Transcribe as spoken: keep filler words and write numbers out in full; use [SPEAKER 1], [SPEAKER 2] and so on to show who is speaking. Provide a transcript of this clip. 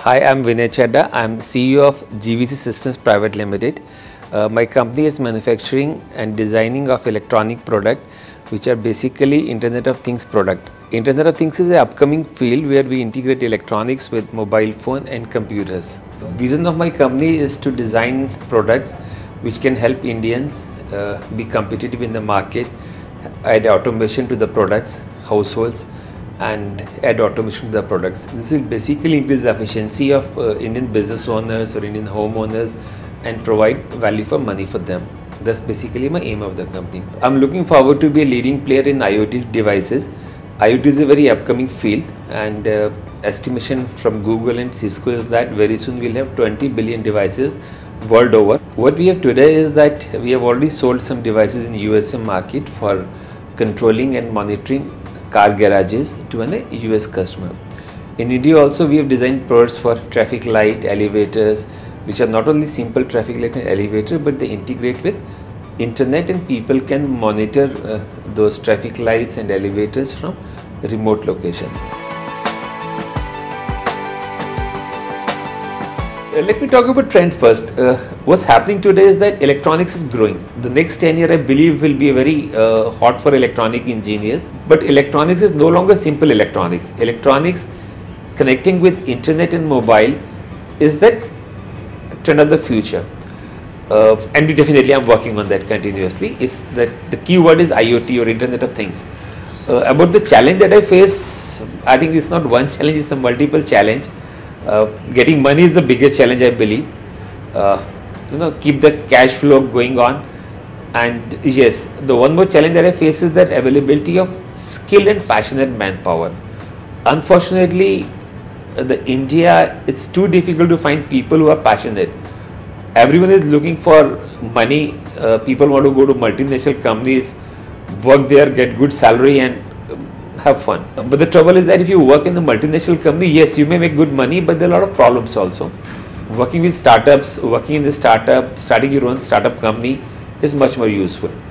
[SPEAKER 1] Hi, I'm Vinay Chadda. I'm C E O of G V C Systems Private Limited. Uh, my company is manufacturing and designing of electronic product, which are basically Internet of Things product. Internet of Things is an upcoming field where we integrate electronics with mobile phone and computers. Vision of my company is to design products which can help Indians uh, be competitive in the market, add automation to the products, households, and add automation to the products. This will basically increase the efficiency of uh, Indian business owners or Indian homeowners and provide value for money for them. That's basically my aim of the company. I'm looking forward to be a leading player in IoT devices. IoT is a very upcoming field, and uh, estimation from Google and Cisco is that very soon we'll have twenty billion devices world over. What we have today is that we have already sold some devices in U S A market for controlling and monitoring car garages to an U S customer. In India also we have designed products for traffic light, elevators, which are not only simple traffic light and elevator, but they integrate with internet and people can monitor uh, those traffic lights and elevators from remote location. Uh, let me talk about trend first. Uh, what's happening today is that electronics is growing. The next ten year I believe will be very uh, hot for electronic engineers, but electronics is no longer simple electronics. Electronics connecting with internet and mobile is that trend of the future. Uh, and we definitely I'm working on that continuously. Is that the key word is IoT or Internet of Things. Uh, about the challenge that I face, I think it's not one challenge, it's a multiple challenge. Uh, getting money is the biggest challenge, I believe. Uh, you know, keep the cash flow going on. And yes, the one more challenge that I face is that availability of skilled and passionate manpower. Unfortunately, uh, the India, it's too difficult to find people who are passionate. Everyone is looking for money. Uh, people want to go to multinational companies, work there, get good salary and have fun. But the trouble is that if you work in a multinational company, yes, you may make good money, but there are a lot of problems also. Working with startups, working in the startup, starting your own startup company is much more useful.